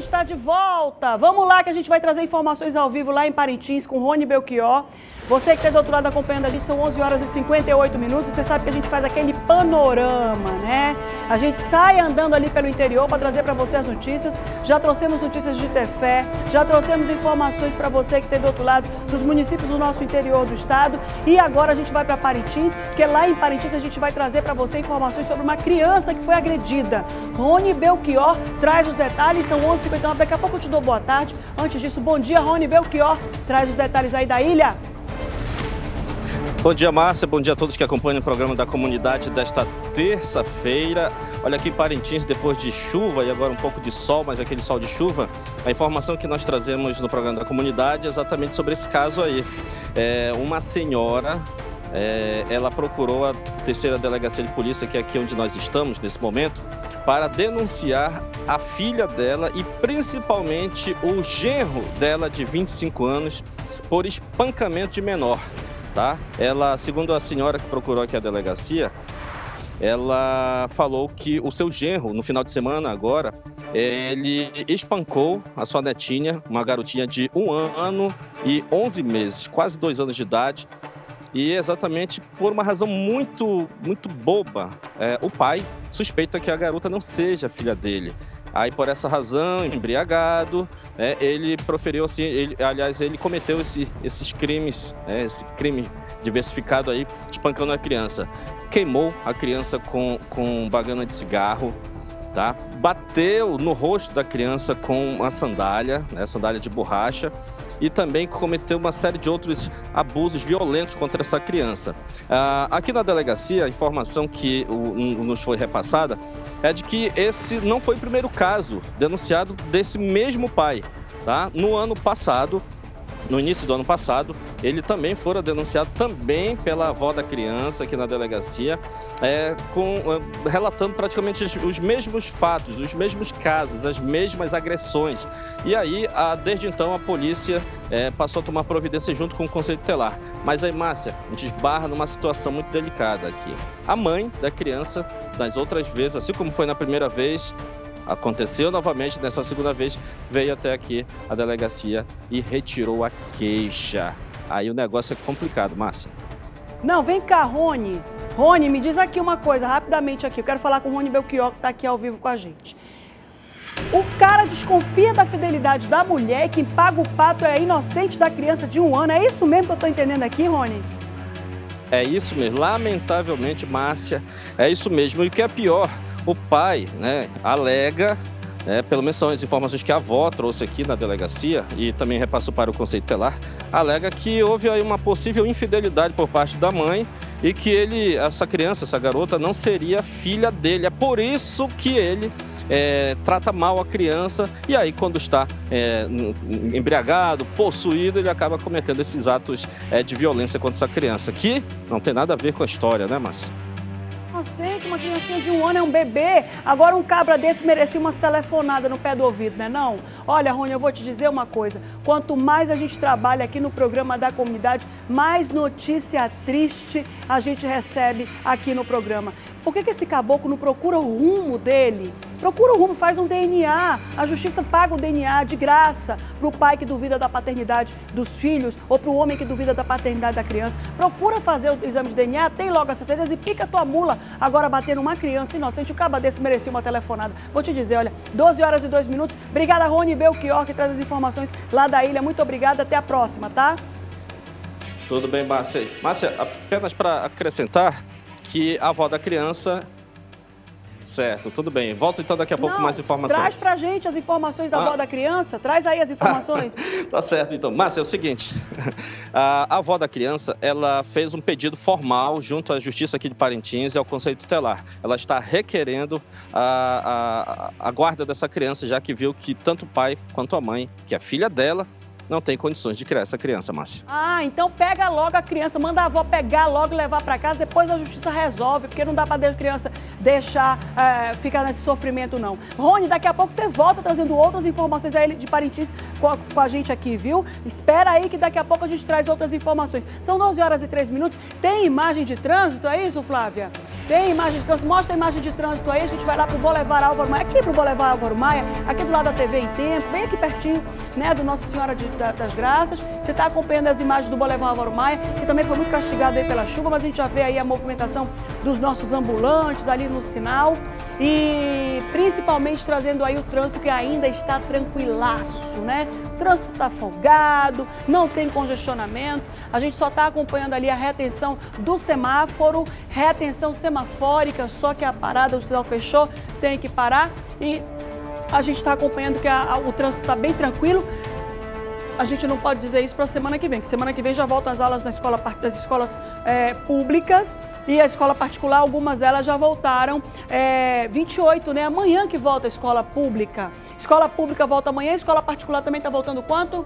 gente está de volta. Vamos lá que a gente vai trazer informações ao vivo lá em Parintins com Rony Belchior. Você que está do outro lado acompanhando a gente, são 11 horas e 58 minutos. E você sabe que a gente faz aquele panorama, né? A gente sai andando ali pelo interior para trazer para você as notícias. Já trouxemos notícias de Tefé, já trouxemos informações para você que está do outro lado dos municípios do nosso interior do estado. E agora a gente vai para Parintins, porque lá em Parintins a gente vai trazer para você informações sobre uma criança que foi agredida. Rony Belchior traz os detalhes, são 11h59, daqui a pouco eu te dou boa tarde. Antes disso, bom dia, Rony Belchior, traz os detalhes aí da ilha. Bom dia, Márcia, bom dia a todos que acompanham o programa da comunidade desta terça-feira. Olha aqui em Parintins, depois de chuva e agora um pouco de sol, mas aquele sol de chuva, a informação que nós trazemos no programa da comunidade é exatamente sobre esse caso aí. Uma senhora, ela procurou a terceira delegacia de polícia, que é aqui onde nós estamos nesse momento, para denunciar a filha dela e principalmente o genro dela de 25 anos por espancamento de menor, tá? Ela, segundo a senhora que procurou aqui a delegacia, ela falou que o seu genro, no final de semana agora, ele espancou a sua netinha, uma garotinha de 1 ano e 11 meses, quase 2 anos de idade, e exatamente por uma razão muito boba. O pai suspeita que a garota não seja filha dele. Aí, por essa razão, embriagado, ele proferiu assim, ele cometeu esses crimes, esse crime diversificado aí, espancando a criança. Queimou a criança com bagana de cigarro, tá? Bateu no rosto da criança com uma sandália, sandália de borracha, e também cometeu uma série de outros abusos violentos contra essa criança. Aqui na delegacia, a informação que nos foi repassada é de que esse não foi o primeiro caso denunciado desse mesmo pai, tá? No ano passado, no início do ano passado, ele também fora denunciado também pela avó da criança aqui na delegacia, relatando praticamente os mesmos fatos, os mesmos casos, as mesmas agressões. E aí, desde então, a polícia passou a tomar providência junto com o Conselho Tutelar. Mas aí, Márcia, a gente esbarra numa situação muito delicada aqui. A mãe da criança, das outras vezes, assim como foi na primeira vez, aconteceu novamente, nessa segunda vez, veio até aqui a delegacia e retirou a queixa. Aí o negócio é complicado, Márcia. Não, vem cá, Rony. Rony, me diz aqui uma coisa, rapidamente aqui. Eu quero falar com o Rony Belchior, que está aqui ao vivo com a gente. O cara desconfia da fidelidade da mulher, quem paga o pato é a inocente da criança de 1 ano. É isso mesmo que eu estou entendendo aqui, Rony? É isso mesmo. Lamentavelmente, Márcia, é isso mesmo. E o que é pior, o pai, alega, pelo menos são as informações que a avó trouxe aqui na delegacia e também repassou para o Conselho Tutelar, alega que houve aí uma possível infidelidade por parte da mãe e que essa criança, essa garota, não seria filha dele. É por isso que ele trata mal a criança e aí quando está embriagado, possuído, ele acaba cometendo esses atos de violência contra essa criança, que não tem nada a ver com a história, né, Márcia? Inocente, uma criancinha de 1 ano, é um bebê. Agora um cabra desse merecia umas telefonadas no pé do ouvido, né não? Olha, Rony, eu vou te dizer uma coisa. Quanto mais a gente trabalha aqui no programa da comunidade, mais notícia triste a gente recebe aqui no programa. Por que esse caboclo não procura o rumo dele? Procura o rumo, faz um DNA. A justiça paga o DNA de graça para o pai que duvida da paternidade dos filhos ou para o homem que duvida da paternidade da criança. Procura fazer o exame de DNA, tem logo a certeza e pica a tua mula. Agora, bater numa criança inocente, o caba desse merecia uma telefonada. Vou te dizer, olha, 12 horas e 2 minutos. Obrigada, Rony Belchior, que traz as informações lá da ilha. Muito obrigada, até a próxima, tá? Tudo bem, Márcia. Márcia, apenas para acrescentar que a avó da criança... Certo, tudo bem. Volto então daqui a pouco com mais informações. Traz pra gente as informações da avó da criança. Traz aí as informações. Tá certo, então. Márcia, é o seguinte. A avó da criança, ela fez um pedido formal junto à Justiça aqui de Parintins e ao Conselho Tutelar. Ela está requerendo a guarda dessa criança, já que viu que tanto o pai quanto a mãe, que é filha dela, não tem condições de criar essa criança, Márcia. Então pega logo a criança, manda a avó pegar logo e levar para casa, depois a justiça resolve, porque não dá para a criança deixar ficar nesse sofrimento, não. Rony, daqui a pouco você volta trazendo outras informações aí de Parintins com a gente aqui, viu? Espera aí que daqui a pouco a gente traz outras informações. São 12 horas e 3 minutos. Tem imagem de trânsito, é isso, Flávia? Tem imagem de trânsito? Mostra a imagem de trânsito aí, a gente vai lá pro Boulevard Álvaro Maia, aqui pro Boulevard Álvaro Maia, aqui do lado da TV em Tempo, bem aqui pertinho, né, do Nossa Senhora das Graças. Você está acompanhando as imagens do Boulevard Álvaro Maia, que também foi muito castigado aí pela chuva, mas a gente já vê aí a movimentação dos nossos ambulantes ali no sinal e principalmente trazendo aí o trânsito que ainda está tranquilaço, né? O trânsito está folgado, não tem congestionamento, a gente só está acompanhando ali a retenção do semáforo, retenção semafórica, só que a parada, o sinal fechou, tem que parar e a gente está acompanhando que o trânsito está bem tranquilo. A gente não pode dizer isso para a semana que vem, que semana que vem já voltam as aulas das escolas públicas e a escola particular, algumas delas já voltaram 28, né? Amanhã que volta a escola pública. Escola pública volta amanhã, a escola particular também está voltando quanto?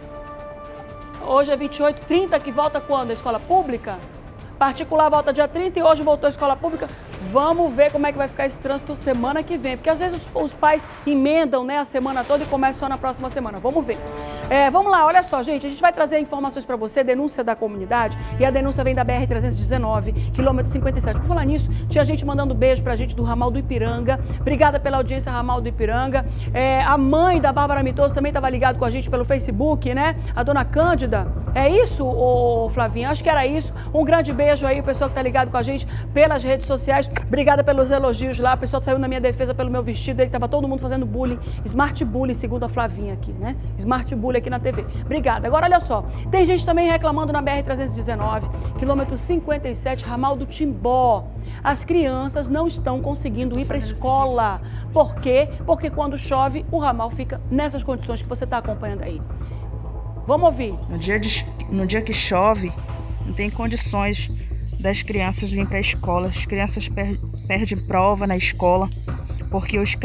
Hoje é 28, 30 que volta quando a escola pública? Particular volta dia 30 e hoje voltou a escola pública. Vamos ver como é que vai ficar esse trânsito semana que vem, porque às vezes os pais emendam, né, a semana toda e começam só na próxima semana. Vamos ver. Vamos lá, olha só, gente, a gente vai trazer informações para você, denúncia da comunidade, e a denúncia vem da BR-319, quilômetro 57. Por falar nisso, tinha gente mandando beijo pra gente do ramal do Ipiranga. Obrigada pela audiência, ramal do Ipiranga. A mãe da Bárbara Mitoso também estava ligado com a gente pelo Facebook, né? A dona Cândida. É isso, ô Flavinha? Acho que era isso. Um grande beijo aí, o pessoal que tá ligado com a gente pelas redes sociais. Obrigada pelos elogios lá. O pessoal saiu na minha defesa pelo meu vestido. Ele tava todo mundo fazendo bullying. Smart bullying, segundo a Flavinha aqui, né? Smart bullying aqui na TV. Obrigada. Agora, olha só. Tem gente também reclamando na BR-319, quilômetro 57, ramal do Timbó. As crianças não estão conseguindo ir para a escola. Por quê? Porque quando chove, o ramal fica nessas condições que você está acompanhando aí. Vamos ouvir. No dia que chove, não tem condições das crianças virem para a escola. As crianças perdem prova na escola, porque os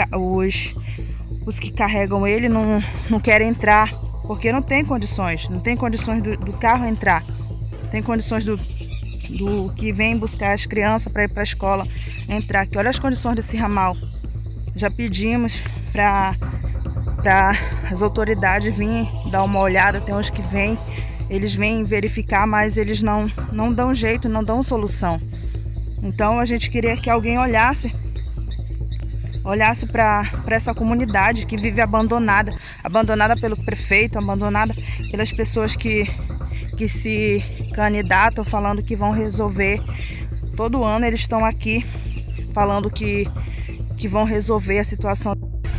que carregam ele não querem entrar, porque não tem condições. Não tem condições do carro entrar. Tem condições do que vem buscar as crianças para ir para a escola entrar aqui. Olha as condições desse ramal. Já pedimos para as autoridades virem dar uma olhada. Tem uns que vêm, eles vêm verificar, mas eles não dão jeito, não dão solução. Então a gente queria que alguém olhasse para essa comunidade que vive abandonada pelo prefeito, abandonada pelas pessoas que se candidatam falando que vão resolver. Todo ano eles estão aqui falando que vão resolver a situação.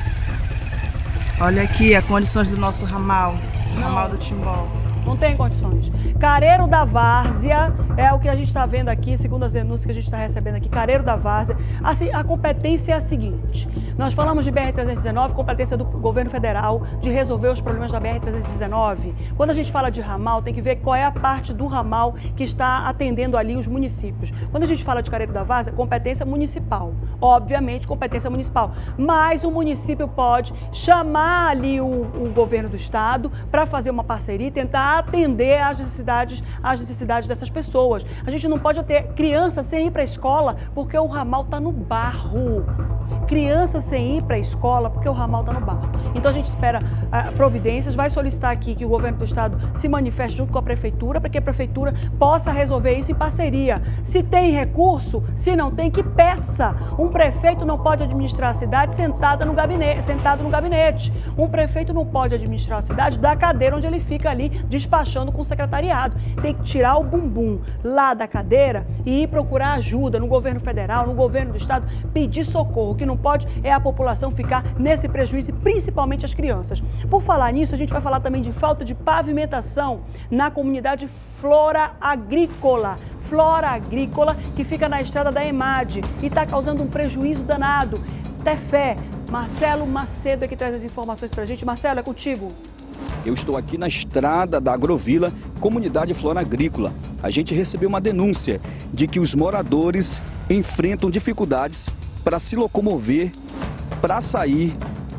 Olha aqui as condições do nosso ramal, o ramal do Timbó. Não tem condições. Careiro da Várzea é o que a gente está vendo aqui, segundo as denúncias que a gente está recebendo aqui. Careiro da Várzea. Assim, a competência é a seguinte. Nós falamos de BR-319, competência do governo federal de resolver os problemas da BR-319. Quando a gente fala de ramal, tem que ver qual é a parte do ramal que está atendendo ali os municípios. Quando a gente fala de Careiro da Várzea, competência municipal. Obviamente, competência municipal. Mas o município pode chamar ali o governo do estado para fazer uma parceria e tentar atender às necessidades dessas pessoas. A gente não pode ter criança sem ir para a escola porque o ramal está no barro. Criança sem ir para a escola porque o ramal está no barro. Então a gente espera providências, vai solicitar aqui que o governo do estado se manifeste junto com a prefeitura para que a prefeitura possa resolver isso em parceria. Se tem recurso, se não tem, que peça. Um prefeito não pode administrar a cidade sentado no gabinete. Um prefeito não pode administrar a cidade da cadeira onde ele fica ali despachando com o secretariado. Tem que tirar o bumbum lá da cadeira e ir procurar ajuda no governo federal, no governo do estado, pedir socorro. O que não pode é a população ficar nesse prejuízo, e principalmente as crianças. Por falar nisso, a gente vai falar também de falta de pavimentação na comunidade Flora Agrícola. Flora Agrícola, que fica na estrada da EMAD e está causando um prejuízo danado. Tefé, Marcelo Macedo é que traz as informações pra gente. Marcelo, é contigo. Eu estou aqui na estrada da Agrovila, comunidade Flora Agrícola. A gente recebeu uma denúncia de que os moradores enfrentam dificuldades para se locomover, para sair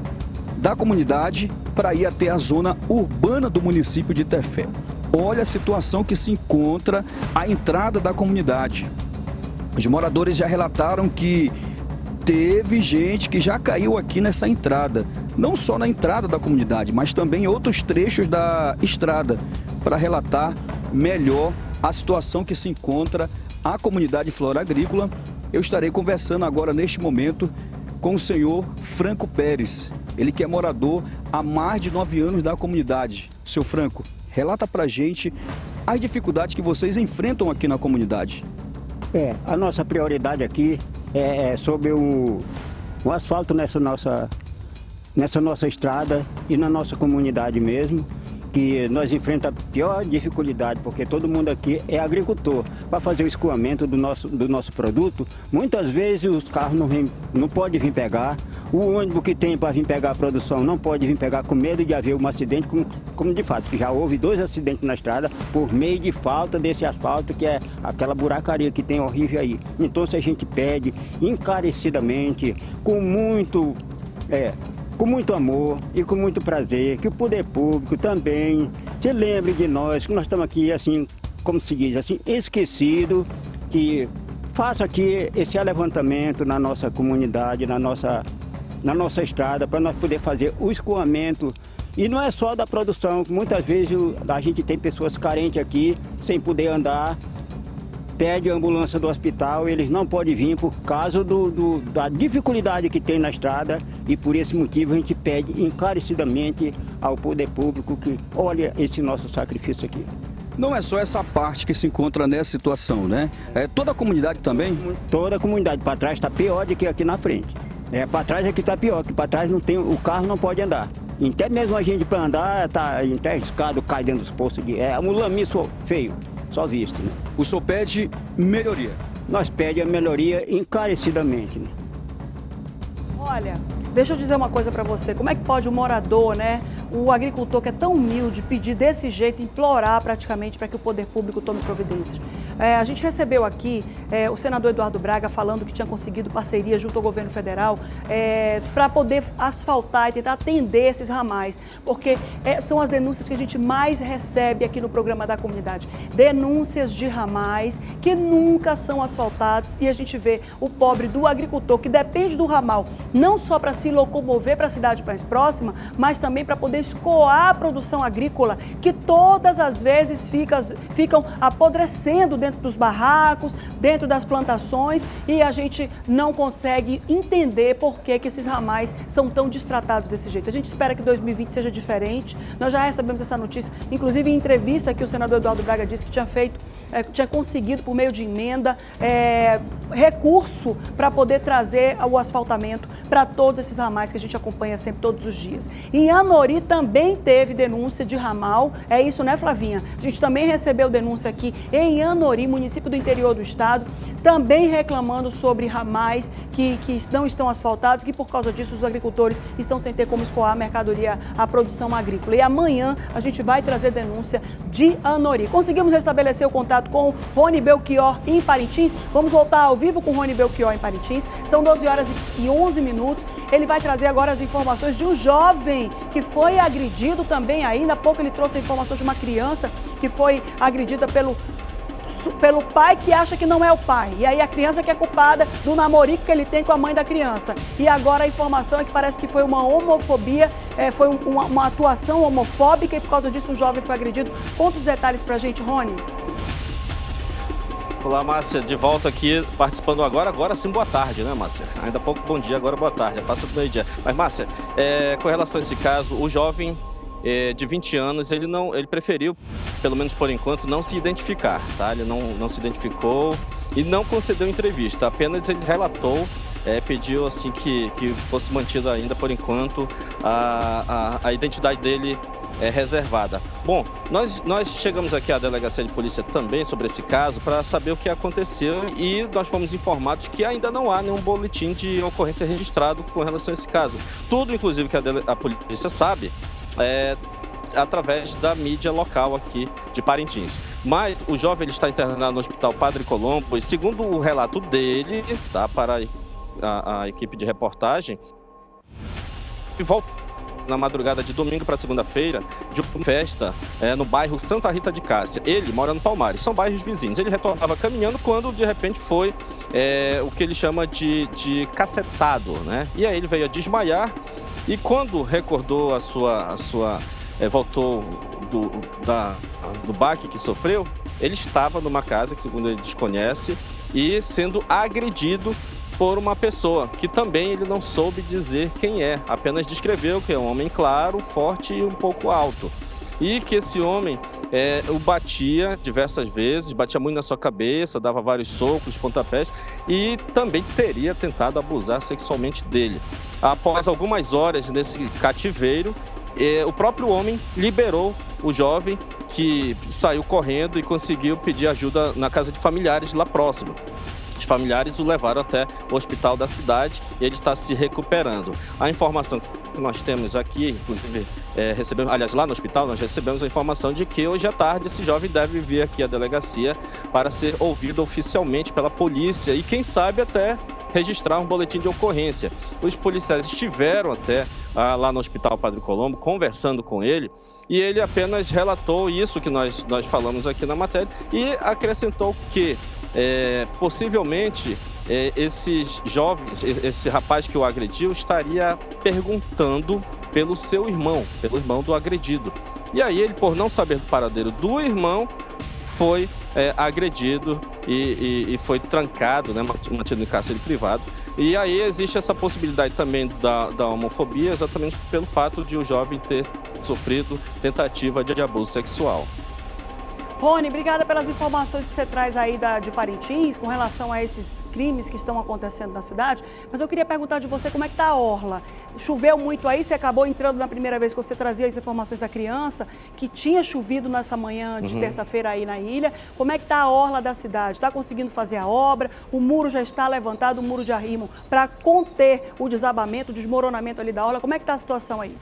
da comunidade, para ir até a zona urbana do município de Tefé. Olha a situação que se encontra a entrada da comunidade. Os moradores já relataram que teve gente que já caiu aqui nessa entrada, não só na entrada da comunidade, mas também em outros trechos da estrada, para relatar melhor a situação que se encontra a comunidade Flora Agrícola Eu estarei conversando agora, neste momento, com o senhor Franco Pérez. Ele que é morador há mais de 9 anos da comunidade. Seu Franco, relata pra gente as dificuldades que vocês enfrentam aqui na comunidade. A nossa prioridade aqui é sobre o asfalto nessa nossa estrada e na nossa comunidade mesmo, que nós enfrentamos a pior dificuldade, porque todo mundo aqui é agricultor. Para fazer o escoamento do nosso produto, muitas vezes os carros não podem vir pegar, o ônibus que tem para vir pegar a produção não pode vir pegar com medo de haver um acidente, como de fato, que já houve 2 acidentes na estrada por meio de falta desse asfalto, que é aquela buracaria que tem horrível aí. Então, se a gente pede encarecidamente, com muito amor e com muito prazer, que o poder público também se lembre de nós, que nós estamos aqui, assim, como se diz, assim, esquecido, que faça aqui esse levantamento na nossa comunidade, na nossa estrada, para nós poder fazer o escoamento. E não é só da produção, muitas vezes a gente tem pessoas carentes aqui, sem poder andar, pede a ambulância do hospital, eles não podem vir por causa da dificuldade que tem na estrada, e por esse motivo a gente pede encarecidamente ao poder público que olha esse nosso sacrifício aqui. Não é só essa parte que se encontra nessa situação, né? É toda a comunidade também? Toda a comunidade. Para trás está pior do que aqui na frente. Para trás aqui está pior, que para trás não tem, o carro não pode andar. Até mesmo a gente para andar está enterrado, cai dentro dos poços. Um lamiço feio. Só visto, né? O senhor pede melhoria? Nós pedimos a melhoria encarecidamente, né? Olha, deixa eu dizer uma coisa para você. Como é que pode o morador, né, o agricultor que é tão humilde, pedir desse jeito, implorar praticamente para que o poder público tome providências? A gente recebeu aqui o senador Eduardo Braga falando que tinha conseguido parceria junto ao governo federal para poder asfaltar e tentar atender esses ramais, porque são as denúncias que a gente mais recebe aqui no programa da comunidade. Denúncias de ramais que nunca são asfaltados, e a gente vê o pobre do agricultor que depende do ramal, não só para se locomover para a cidade mais próxima, mas também para poder escoar a produção agrícola, que todas as vezes ficam apodrecendo dentro dos barracos, dentro das plantações, e a gente não consegue entender por que esses ramais são tão destratados desse jeito. A gente espera que 2020 seja diferente. Nós já recebemos essa notícia, inclusive em entrevista que o senador Eduardo Braga disse que tinha conseguido, por meio de emenda, recurso para poder trazer o asfaltamento para todos esses ramais que a gente acompanha sempre, todos os dias. Em Anori também teve denúncia de ramal, é isso, né, Flavinha? A gente também recebeu denúncia aqui em Anori, município do interior do estado, também reclamando sobre ramais que não estão asfaltados, que por causa disso os agricultores estão sem ter como escoar a mercadoria, a produção agrícola. E amanhã a gente vai trazer denúncia de Anori. Conseguimos restabelecer o contato com o Rony Belchior em Parintins. Vamos voltar ao vivo com o Rony Belchior em Parintins. São 12 horas e 11 minutos. Ele vai trazer agora as informações de um jovem que foi agredido também. Ainda há pouco ele trouxe a informação de uma criança que foi agredida pelo pai que acha que não é o pai. E aí a criança que é culpada do namorico que ele tem com a mãe da criança. E agora a informação é que parece que foi uma homofobia, foi uma atuação homofóbica, e por causa disso o jovem foi agredido. Conta os detalhes pra gente, Rony. Olá, Márcia, de volta aqui participando agora sim, boa tarde, né, Márcia? Ainda há pouco bom dia, agora boa tarde, passa do meio-dia. Mas, Márcia, com relação a esse caso, o jovem de 20 anos, ele preferiu, pelo menos por enquanto, não se identificar, tá? Ele não se identificou e não concedeu entrevista, apenas ele relatou, pediu assim que fosse mantido ainda por enquanto a identidade dele reservada. Bom, nós chegamos aqui à delegacia de polícia também sobre esse caso para saber o que aconteceu, e nós fomos informados que ainda não há nenhum boletim de ocorrência registrado com relação a esse caso. Tudo, inclusive, que a polícia sabe através da mídia local aqui de Parintins. Mas o jovem ele está internado no Hospital Padre Colombo, e segundo o relato dele, tá, para a equipe de reportagem, voltou na madrugada de domingo para segunda-feira de uma festa no bairro Santa Rita de Cássia. Ele mora no Palmares, são bairros vizinhos. Ele retornava caminhando quando de repente foi o que ele chama de cacetado, né? E aí ele veio a desmaiar, e quando recordou voltou do baque que sofreu, ele estava numa casa que, segundo ele desconhece, e sendo agredido por uma pessoa que também ele não soube dizer quem é, apenas descreveu que é um homem claro, forte e um pouco alto. E que esse homem o batia diversas vezes, batia muito na sua cabeça, dava vários socos, pontapés e também teria tentado abusar sexualmente dele. Após algumas horas nesse cativeiro, o próprio homem liberou o jovem, que saiu correndo e conseguiu pedir ajuda na casa de familiares lá próximo. Os familiares o levaram até o hospital da cidade e ele está se recuperando. A informação que nós temos aqui, inclusive recebemos, aliás, lá no hospital nós recebemos a informação de que hoje à tarde esse jovem deve vir aqui à delegacia para ser ouvido oficialmente pela polícia e quem sabe até registrar um boletim de ocorrência. Os policiais estiveram até lá no Hospital Padre Colombo conversando com ele e ele apenas relatou isso que nós falamos aqui na matéria e acrescentou que possivelmente esses jovens, esse rapaz que o agrediu estaria perguntando pelo seu irmão, pelo irmão do agredido. E aí ele, por não saber do paradeiro do irmão, foi agredido e foi trancado, né, mantido em cárcere privado. E aí existe essa possibilidade também da homofobia, exatamente pelo fato de o jovem ter sofrido tentativa de abuso sexual. Rony, obrigada pelas informações que você traz aí de Parintins com relação a esses crimes que estão acontecendo na cidade. Mas eu queria perguntar de você como é que está a orla. Choveu muito aí? Você acabou entrando na primeira vez que você trazia as informações da criança, que tinha chovido nessa manhã de terça-feira aí na ilha. Como é que está a orla da cidade? Está conseguindo fazer a obra? O muro já está levantado, o muro de arrimo, para conter o desabamento, o desmoronamento ali da orla. Como é que está a situação aí?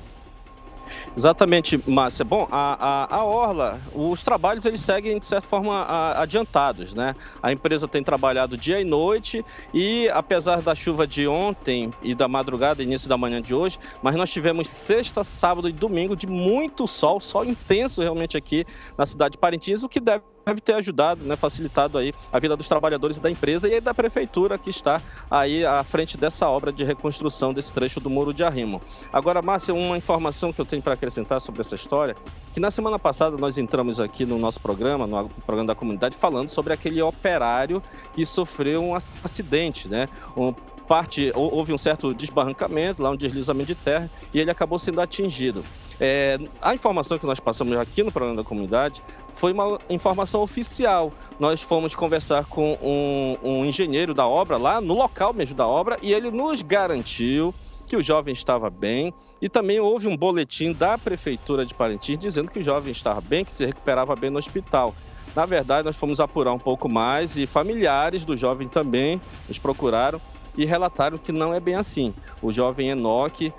Exatamente, Márcia. Bom, a orla, os trabalhos eles seguem de certa forma adiantados, né? A empresa tem trabalhado dia e noite e apesar da chuva de ontem e da madrugada, início da manhã de hoje, mas nós tivemos sexta, sábado e domingo de muito sol intenso realmente aqui na cidade de Parintins, o que deve ter ajudado, né, facilitado aí a vida dos trabalhadores e da empresa e da prefeitura que está aí à frente dessa obra de reconstrução desse trecho do muro de arrimo. Agora, Márcia, uma informação que eu tenho para acrescentar sobre essa história, que na semana passada nós entramos aqui no nosso programa, no programa da comunidade, falando sobre aquele operário que sofreu um acidente, né? Houve um certo desbarrancamento, lá um deslizamento de terra e ele acabou sendo atingido. A informação que nós passamos aqui no programa da comunidade foi uma informação oficial. Nós fomos conversar com um engenheiro da obra lá no local mesmo da obra e ele nos garantiu que o jovem estava bem e também houve um boletim da Prefeitura de Parintins dizendo que o jovem estava bem, que se recuperava bem no hospital. Na verdade, nós fomos apurar um pouco mais e familiares do jovem também nos procuraram e relataram que não é bem assim. O jovem Enoque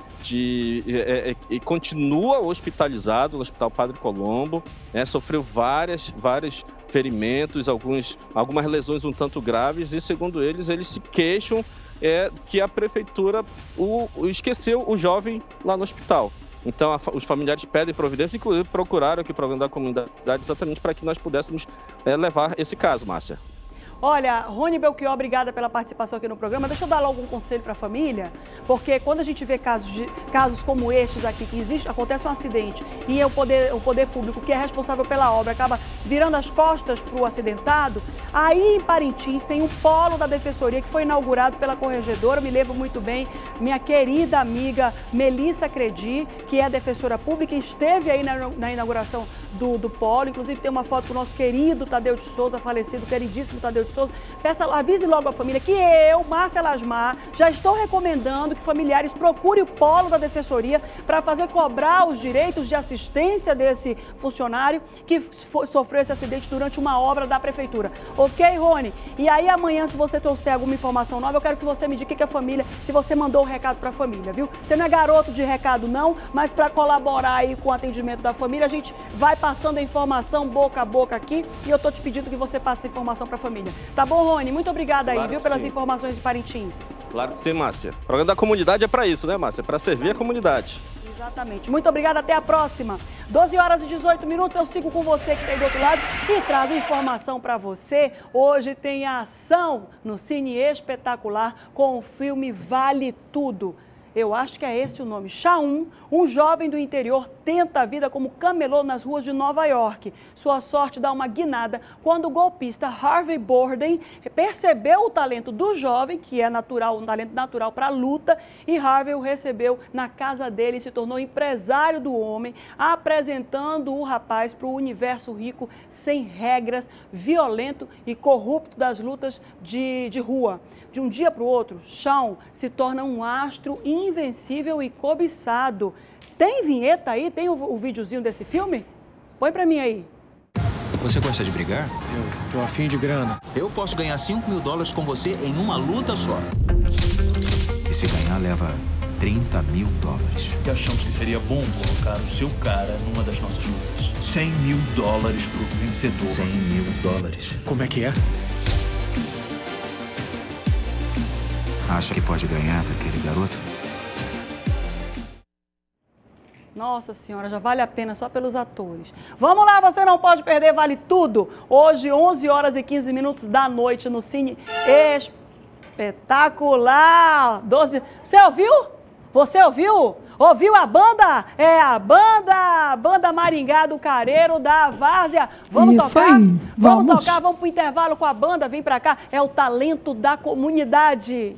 continua hospitalizado no Hospital Padre Colombo, sofreu vários ferimentos, algumas lesões um tanto graves e, segundo eles se queixam que a prefeitura esqueceu o jovem lá no hospital. Então, os familiares pedem providência, inclusive procuraram aqui o programa da comunidade exatamente para que nós pudéssemos levar esse caso, Márcia. Olha, Rony Belchior, obrigada pela participação aqui no programa. Deixa eu dar logo um conselho para a família, porque quando a gente vê casos como estes aqui, que acontece um acidente e o poder público, que é responsável pela obra, acaba virando as costas para o acidentado, aí em Parintins tem um polo da Defensoria que foi inaugurado pela corregedora, me lembro muito bem, minha querida amiga Melissa Credi, que é a defensora pública, esteve aí na inauguração do polo, inclusive tem uma foto com o nosso querido Tadeu de Souza, falecido, queridíssimo Tadeu de Souza. Avise logo a família que eu, Márcia Lasmar, já estou recomendando que familiares procurem o polo da Defensoria para cobrar os direitos de assistência desse funcionário que sofreu esse acidente durante uma obra da Prefeitura. Ok, Rony? E aí amanhã, se você trouxer alguma informação nova, eu quero que você me diga que a família, se você mandou o recado para a família, viu? Você não é garoto de recado não, mas para colaborar aí com o atendimento da família, a gente vai passando a informação boca a boca aqui e eu tô te pedindo que você passe a informação para a família. Tá bom, Rony? Muito obrigada aí, viu, pelas informações de Parintins. Claro que sim, Márcia. O programa da comunidade é para isso, né, Márcia? Para servir a comunidade. Exatamente. Muito obrigada, até a próxima. 12 horas e 18 minutos, eu sigo com você que está aí do outro lado e trago informação para você. Hoje tem ação no Cine Espetacular com o filme Vale Tudo. Eu acho que é esse o nome. Shaun, um jovem do interior, tenta a vida como camelô nas ruas de Nova York. Sua sorte dá uma guinada quando o golpista Harvey Borden percebeu o talento do jovem, que é natural, um talento natural para a luta, e Harvey o recebeu na casa dele e se tornou empresário do homem, apresentando o rapaz para o universo rico, sem regras, violento e corrupto das lutas de rua. De um dia para o outro, Shaun se torna um astro invencível e cobiçado. Tem vinheta aí? Tem o videozinho desse filme? Põe pra mim aí. Você gosta de brigar? Eu tô afim de grana. Eu posso ganhar $5.000 com você em uma luta só. E se ganhar, leva $30.000. E achamos que seria bom colocar o seu cara numa das nossas lutas. $100.000 pro vencedor. $100.000. Como é que é? Acha que pode ganhar daquele garoto? Nossa senhora, já vale a pena só pelos atores. Vamos lá, você não pode perder, vale tudo. Hoje, 11h15 da noite, no Cine Espetacular. 12... Você ouviu? Você ouviu? Ouviu a banda? É a banda Maringá do Careiro da Várzea. Vamos Isso tocar? Aí. Vamos tocar, vamos pro intervalo com a banda. Vem pra cá, é o talento da comunidade.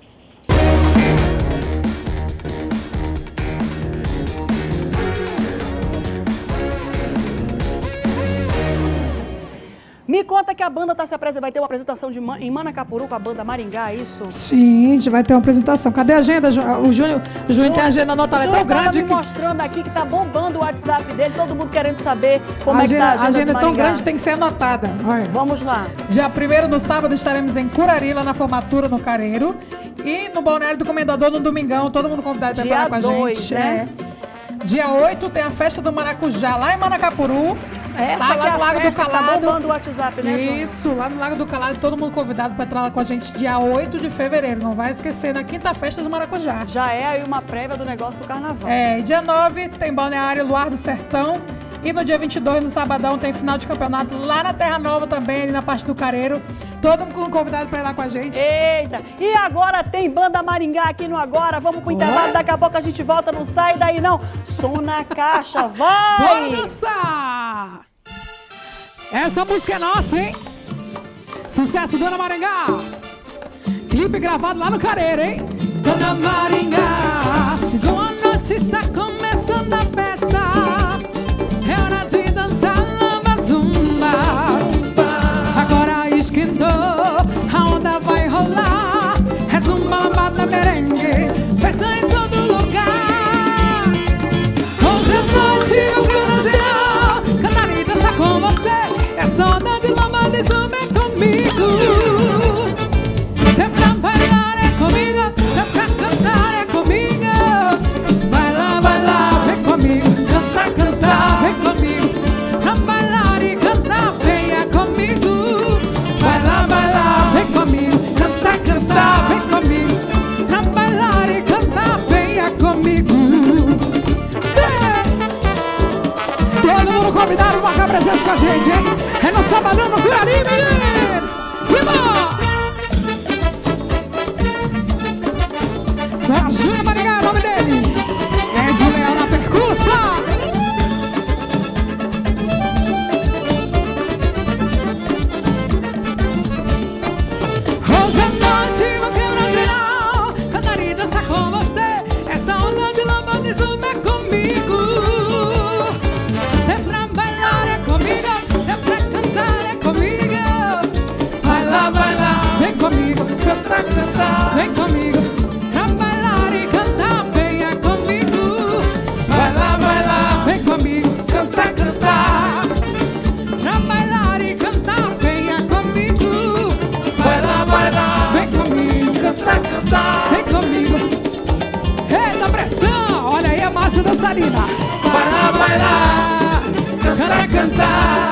Me conta que a banda vai ter uma apresentação em Manacapuru com a banda Maringá, é isso? Sim, a gente vai ter uma apresentação. Cadê a agenda? O Júnior tem a agenda anotada, é tão grande que... mostrando aqui que tá bombando o WhatsApp dele, todo mundo querendo saber como é que tá a agenda. A agenda é tão grande, tem que ser anotada. Olha. Vamos lá. Dia 1º, no sábado, estaremos em Curari, lá na formatura, no Careiro. E no Balneário do Comendador, no domingão, todo mundo convidado para falar com a gente. Né? Dia 8 tem a festa do Maracujá, lá em Manacapuru. Essa lá no Lago do Calado. Tá bombando o WhatsApp, né, Isso, lá no Lago do Calado, todo mundo convidado para entrar lá com a gente dia 8 de fevereiro. Não vai esquecer, na quinta festa do Maracujá. Já é aí uma prévia do negócio do carnaval. E dia 9 tem Balneário Luar do Sertão. E no dia 22, no sabadão, tem final de campeonato lá na Terra Nova também, ali na parte do Careiro. Todo mundo convidado para ir lá com a gente. Eita! E agora tem banda Maringá aqui no Agora. Vamos pro intervalo, daqui a pouco a gente volta, não sai daí não. Som na caixa, vai! Bora dançar! Essa música é nossa, hein? Sucesso, Dona Maringá! Clipe gravado lá no Careiro, hein? Dona Maringá, chegou a noite, está começando a festa. É hora de dançar nova zumba. Agora esquentou, a onda vai rolar. É zumba, lambada, merengue, festa em todo lugar. Hoje à noite eu quero geral, cantar e dançar com você. Essa onda de lambada e zumba é comigo. Sempre pra bailar é comigo, sempre pra cantar é comigo. Vai lá, vem comigo, cantar, vem comigo. Pra bailar e cantar, venha comigo. Vai lá, vem comigo, cantar, vem comigo. Pra bailar e cantar, venha comigo. Todo mundo convidado, marcar presença com a gente, hein? É no sabadão no Curari, menino! Simão! É Júnior Maringá, o nome dele. É de Leão na percussa. Hoje à noite no quebra geral, cantar e dançar com você. Essa onda de lambada e zumba é comigo. Sempre pra bailar é comigo, sempre pra cantar é comigo. Vai lá, vem comigo, cantar, vem comigo. Pra bailar e cantar, venha comigo. Vai lá, vem comigo, cantar. Pra bailar e cantar, venha comigo. Vai lá, vem comigo, cantar. Vem comigo. Eita pressão, olha aí a massa dançarina. Vai lá, cantar.